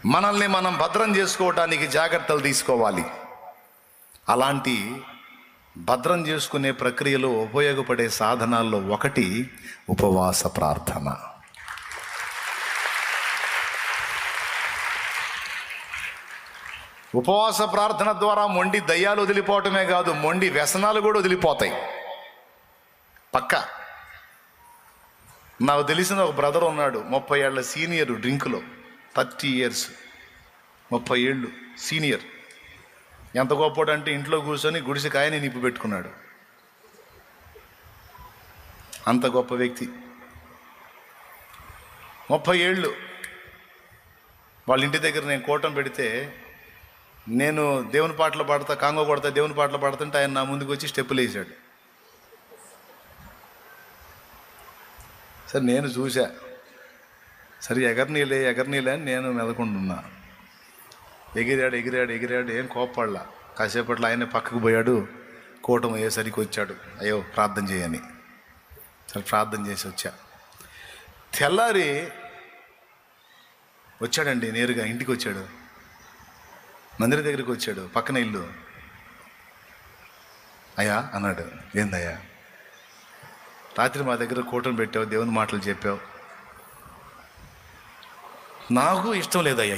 మనల్ని మనం భద్రం చేసుకోవటానికి జాగ్రత్తలు తీసుకోవాలి. అలాంటి భద్రం చేసుకునే ప్రక్రియలో ఉపయోగపడే సాధనాల్లో ఒకటి ఉపవాస ప్రార్థన. ఉపవాస ప్రార్థన ద్వారా మొండి దయ్యాలు వదిలిపోవటమే కాదు, మొండి వ్యసనాలు కూడా వదిలిపోతాయి పక్కా. నాకు తెలిసిన ఒక బ్రదర్ ఉన్నాడు, 30 ఏళ్ల సీనియర్ డ్రింకులో, 30 years, 30 ఏళ్ళు సీనియర్. ఎంత గొప్పడు అంటే ఇంట్లో కూర్చొని గుడిసె కాయని నిప్పు పెట్టుకున్నాడు. అంత గొప్ప వ్యక్తి. 30 ఏళ్ళు వాళ్ళ ఇంటి దగ్గర నేను కూటం పెడితే, నేను దేవుని పాటలు పాడతా, కాంగో కొడతా, దేవుని పాటలు పాడుతుంటే ఆయన నా ముందుకు వచ్చి స్టెప్పులు వేసాడు. సరే నేను చూసా, సరే ఎగరనీలే అని నేను మెదకుంటున్నా. ఎగిరాడు, ఏం కోప్పడలా. కాసేపట్లో ఆయన పక్కకు పోయాడు, కూటం అయ్యేసరికి వచ్చాడు, అయ్యో ప్రార్థన చేయని. సరే ప్రార్థన చేసి వచ్చా. తెల్లారి వచ్చాడండి, నేరుగా ఇంటికి వచ్చాడు, మందిరం దగ్గరికి వచ్చాడు, పక్కన ఇల్లు. అయ్యా అన్నాడు. ఏందయ్యా? రాత్రి మా దగ్గర కూటం పెట్టావు, దేవుని మాటలు చెప్పావు, నాకు ఇష్టం లేదయ్యా,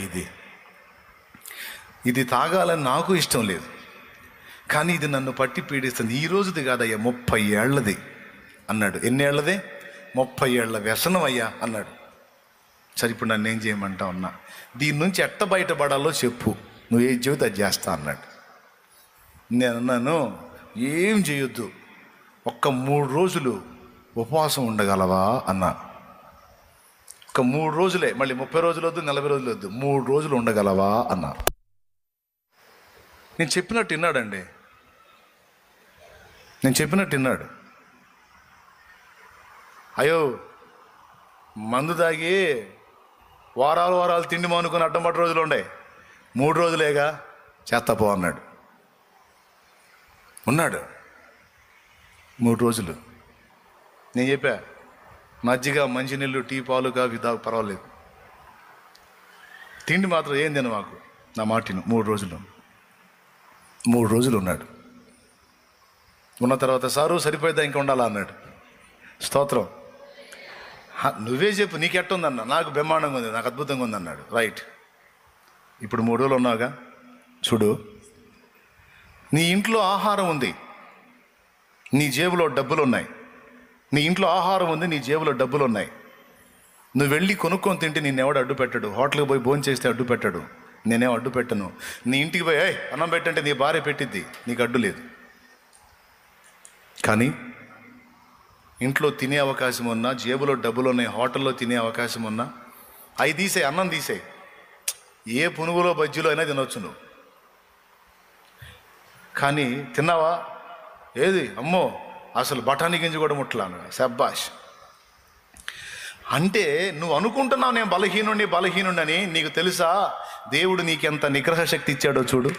ఇది తాగాలని నాకు ఇష్టం లేదు, కానీ ఇది నన్ను పట్టి పీడిస్తుంది. ఈ రోజుది కాదయ్యా, 30 ఏళ్లది అన్నాడు. ఎన్ని ఏళ్ళది? 30 ఏళ్ల వ్యసనం అయ్యా అన్నాడు. సరే ఇప్పుడు నన్ను ఏం చేయమంటావు అన్నా. దీని నుంచి ఎట్ట బయటపడాలో చెప్పు, నువ్వు ఏం చెబితే అది చేస్తా అన్నాడు. నేను అన్నాను, ఏం చేయొద్దు, ఒక్క 3 రోజులు ఉపవాసం ఉండగలవా అన్నా. ఒక 3 రోజులే, మళ్ళీ 30 రోజులు వద్దు, 40 రోజులు వద్దు, 3 రోజులు ఉండగలవా అన్నా. నేను చెప్పినట్టు విన్నాడండి, నేను చెప్పినట్టు విన్నాడు. అయ్యో మందు తాగి వారాలు తిండి మానుకొని అడ్డంపట్టు రోజులు ఉండే, 3 రోజులేగా చేత్తపో అన్నాడు. ఉన్నాడు 3 రోజులు. నేను చెప్పా, మజ్జిగ, మంచినీళ్ళు, టీ, పాలు, కాఫీ తాగు, పర్వాలేదు, తిండి మాత్రం ఏం తిన మాకు, నా మాటిను. 3 రోజులు ఉన్నాడు. ఉన్న తర్వాత సారు సరిపోయిద్దా, ఇంకా ఉండాలా అన్నాడు. స్తోత్రం. నువ్వే చెప్పు, నీకు ఎట్టుందన్నా. నాకు బ్రహ్మాండంగా ఉంది, నాకు అద్భుతంగా ఉంది అన్నాడు. రైట్, ఇప్పుడు 3 రోజులు ఉన్నావుగా, చూడు, నీ ఇంట్లో ఆహారం ఉంది, నీ జేబులో డబ్బులు ఉన్నాయి. నీ ఇంట్లో ఆహారం ఉంది, నీ జేబులో డబ్బులు ఉన్నాయి. నువ్వు వెళ్ళి కొనుక్కొని తింటే నిన్నెవడు అడ్డు పెట్టడు. హోటల్కి పోయి భోజనం చేస్తే అడ్డు పెట్టడు, నేనేం అడ్డు పెట్టను. నీ ఇంటికి పోయి అన్నం పెట్టంటే నీ భార్య పెట్టిద్ది, నీకు అడ్డు లేదు. కానీ ఇంట్లో తినే అవకాశం ఉన్నా, జేబులో డబ్బులు ఉన్నాయి, హోటల్లో తినే అవకాశం ఉన్నా, అవి తీసేయి, అన్నం తీసేయి. ఏ పునుగులో బజ్జీలో అయినా తినొచ్చు నువ్వు. కానీ తిన్నావా? ఏది అమ్మో, అసలు బఠానీ గింజ కూడా ముట్టలాను. శబ్బాష్. అంటే నువ్వు అనుకుంటున్నావు నేను బలహీనుండి అని. నీకు తెలుసా దేవుడు నీకెంత నిగ్రహ శక్తి ఇచ్చాడో చూడు,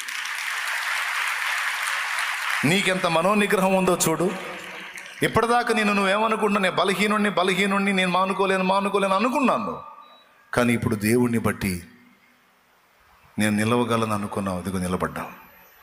నీకెంత మనోనిగ్రహం ఉందో చూడు. ఇప్పటిదాకా నువ్వేమనుకుంటున్నా, నేను బలహీనుణ్ణి, నేను మానుకోలేను అనుకున్నాను. కానీ ఇప్పుడు దేవుణ్ణి బట్టి నేను నిలవగలను అనుకున్నావు, అదిగో నిలబడ్డావు.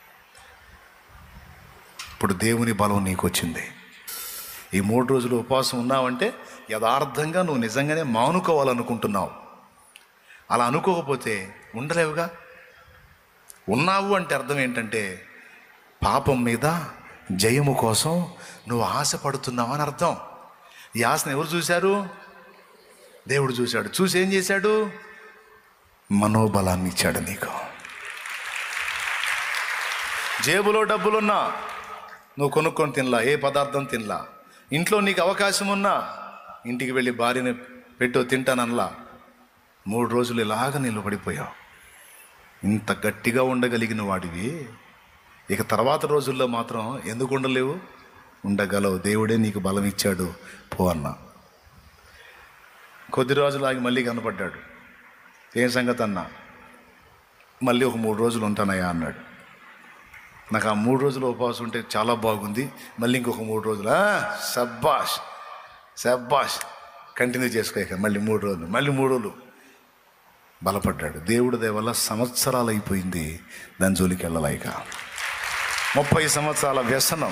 ఇప్పుడు దేవుని బలం నీకు వచ్చింది. ఈ 3 రోజులు ఉపవాసం ఉన్నావంటే యథార్థంగా నువ్వు నిజంగానే మానుకోవాలనుకుంటున్నావు. అలా అనుకోకపోతే ఉండలేవుగా. ఉన్నావు అంటే అర్థం ఏంటంటే పాపం మీద జయము కోసం నువ్వు ఆశపడుతున్నావు అని అర్థం. ఈ ఆశను ఎవరు చూశారు? దేవుడు చూశాడు. చూసి ఏం చేశాడు? మనోబలాన్ని ఇచ్చాడు నీకు. జేబులో డబ్బులున్నా నువ్వు కొనుక్కొని తినలా, ఏ పదార్థం తినలా. ఇంట్లో నీకు అవకాశం ఉన్నా ఇంటికి వెళ్ళి భార్యని పెట్టో తింటానల్లా. 3 రోజులు ఇలాగ నిలబడిపోయావు. ఇంత గట్టిగా ఉండగలిగిన వాడివి ఇక తర్వాత రోజుల్లో మాత్రం ఎందుకు ఉండలేవు? ఉండగలవు. దేవుడే నీకు బలం ఇచ్చాడు, పో అన్నా. కొద్ది రోజులు ఆగి మళ్ళీ కనపడ్డాడు. ఏం సంగతి అన్నా? మళ్ళీ ఒక 3 రోజులు ఉంటానయ్యా అన్నాడు. నాకు ఆ 3 రోజులు ఉపవాసం ఉంటే చాలా బాగుంది, మళ్ళీ ఇంకొక 3 రోజులు. శబ్బాష్ కంటిన్యూ చేసుకోక మళ్ళీ 3 రోజులు. బలపడ్డాడు. దేవుడి దయ వల్ల సంవత్సరాలు అయిపోయింది, దాని జోలికి వెళ్ళలేక 30 సంవత్సరాల వ్యసనం.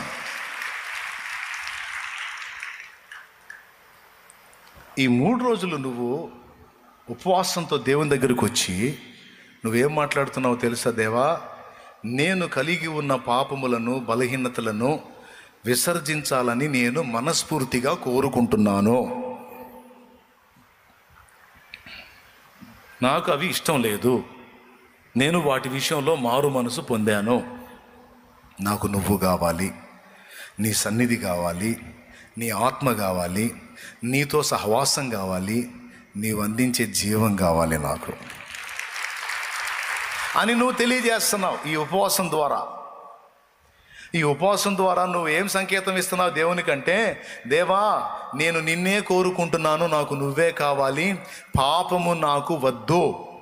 ఈ 3 రోజులు నువ్వు ఉపవాసంతో దేవుని దగ్గరికి వచ్చి నువ్వేం మాట్లాడుతున్నావో తెలుసా? దేవా, నేను కలిగి ఉన్న పాపములను బలహీనతలను విసర్జించాలని నేను మనస్ఫూర్తిగా కోరుకుంటున్నాను. నాకు అవి ఇష్టం లేదు, నేను వాటి విషయంలో మారు మనసు పొందాను. నాకు నువ్వు కావాలి, నీ సన్నిధి కావాలి, నీ ఆత్మ కావాలి, నీతో సహవాసం కావాలి, నీవు అందించే జీవం కావాలి నాకు అని నువ్వు తెలియజేస్తున్నావు ఈ ఉపవాసం ద్వారా. ఈ ఉపవాసం ద్వారా నువ్వు ఏం సంకేతం ఇస్తున్నావు దేవునికంటే, దేవా, నేను నిన్నే కోరుకుంటున్నాను, నాకు నువ్వే కావాలి, పాపము నాకు వద్దు,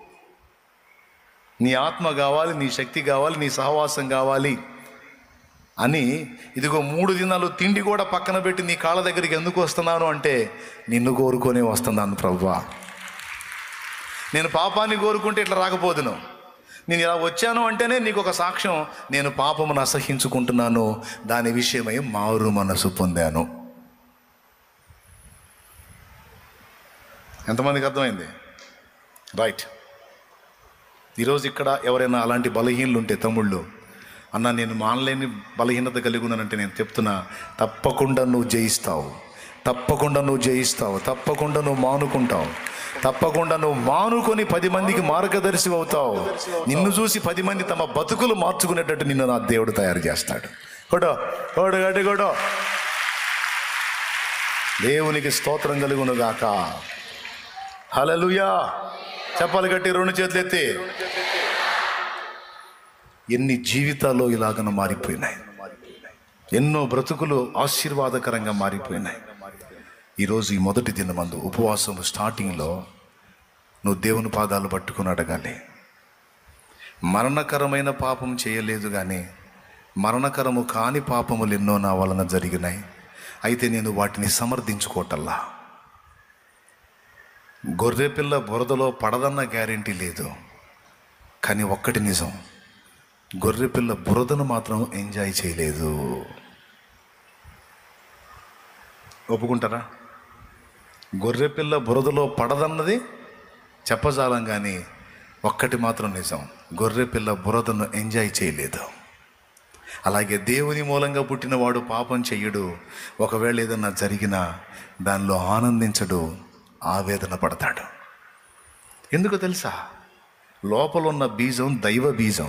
నీ ఆత్మ కావాలి, నీ శక్తి కావాలి, నీ సహవాసం కావాలి అని. ఇదిగో 3 దినాలు తిండి కూడా పక్కన పెట్టి నీ కాళ్ళ దగ్గరికి ఎందుకు వస్తున్నాను అంటే, నిన్ను కోరుకొని వస్తున్నాను ప్రభువా. నేను పాపాన్ని కోరుకుంటే ఇట్లా రాకపోదును. నేను ఇలా వచ్చాను అంటేనే నీకు ఒక సాక్ష్యం, నేను పాపమును అసహించుకుంటున్నాను, దాని విషయమై మారు మనసు పొందాను. ఎంతమందికి అర్థమైంది? రైట్. ఈరోజు ఇక్కడ ఎవరైనా అలాంటి బలహీనలు ఉంటే, తమ్ముళ్ళు, అన్న నేను మానలేని బలహీనత కలిగి ఉన్నానంటే నేను చెప్తున్నా, తప్పకుండా నువ్వు జయిస్తావు, తప్పకుండా నువ్వు జయిస్తావు, తప్పకుండా నువ్వు మానుకుంటావు, తప్పకుండా నువ్వు మానుకొని 10 మందికి మార్గదర్శి అవుతావు. నిన్ను చూసి 10 మంది తమ బతుకులు మార్చుకునేటట్టు నిన్ను నా దేవుడు తయారు చేస్తాడు. కొడో దేవునికి స్తోత్రం కలుగును గాక. హల్లెలూయా. చెప్పాలి గట్టి, 2 చేతులు ఎత్తి. ఎన్ని జీవితాలు ఇలాగన మారిపోయినాయి, ఎన్నో బ్రతుకులు ఆశీర్వాదకరంగా మారిపోయినాయి. ఈరోజు ఈ మొదటి దినమందు ఉపవాసం స్టార్టింగ్లో నువ్వు దేవుని పాదాలు పట్టుకుని అడగాలి. మరణకరమైన పాపం చేయలేదు, కానీ మరణకరము కాని పాపములు ఎన్నో నా వలన జరిగినాయి. అయితే నేను వాటిని సమర్థించుకోవటల్లా. గొర్రెపిల్ల బురదలో పడదన్న గ్యారెంటీ లేదు, కానీ ఒక్కటి నిజం, గొర్రెపిల్ల బురదను మాత్రం ఎంజాయ్ చేయలేదు. ఒప్పుకుంటారా? గొర్రెపిల్ల బురదలో పడదన్నది చెప్పజాలం, కానీ ఒక్కటి మాత్రం నిజం, గొర్రెపిల్ల బురదను ఎంజాయ్ చేయలేదు. అలాగే దేవుని మూలంగా పుట్టినవాడు పాపం చెయ్యడు. ఒకవేళ ఏదన్నా జరిగినా దానిలో ఆనందించడు, ఆవేదన పడతాడు. ఎందుకు తెలుసా? లోపలున్న బీజం దైవ బీజం,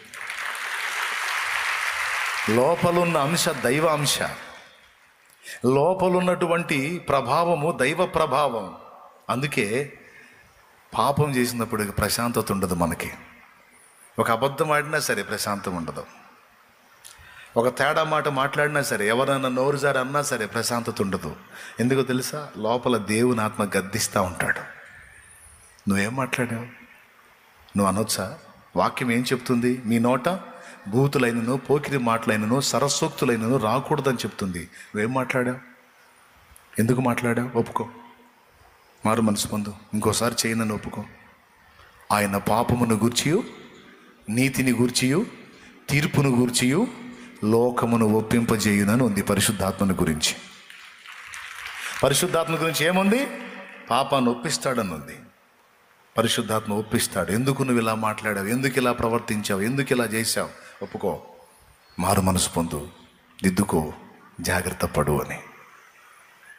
లోపలున్న అంశ దైవ అంశ, లోపలున్నటువంటి ప్రభావము దైవ ప్రభావం. అందుకే పాపం చేసినప్పుడు ప్రశాంతత ఉండదు మనకి. ఒక అబద్ధం ఆడినా సరే ప్రశాంతం ఉండదు, ఒక తేడా మాట మాట్లాడినా సరే, ఎవరైనా నోరు జారి అన్నా సరే ప్రశాంతత ఉండదు. ఎందుకో తెలుసా? లోపల దేవుని ఆత్మ గద్దిస్తూ ఉంటాడు. నువ్వేం మాట్లాడావు? నువ్వు అనొచ్చా? వాక్యం ఏం చెప్తుంది? మీ నోట బూతులైనను పోకిరి మాటలైనను సరస్సోక్తులైనను రాకూడదని చెప్తుంది. నువ్వేం మాట్లాడావు? ఎందుకు మాట్లాడావు? ఒప్పుకో, మారు మనసు పొందు, ఇంకోసారి చేయనని ఒప్పుకో. ఆయన పాపమును గూర్చియు నీతిని గూర్చియు తీర్పును గూర్చియు లోకమును ఒప్పింపజేయునని ఉంది పరిశుద్ధాత్మను గురించి. పరిశుద్ధాత్మ గురించి ఏముంది? పాపాన్ని ఒప్పిస్తాడని ఉంది. పరిశుద్ధాత్మ ఒప్పిస్తాడు. ఎందుకు నువ్వు ఇలా మాట్లాడావు, ఎందుకు ఇలా ప్రవర్తించావు, ఎందుకు ఇలా చేశావు? ఒప్పుకో, మారు మనసు పొందు, దిద్దుకో, జాగ్రత్త పడు అని.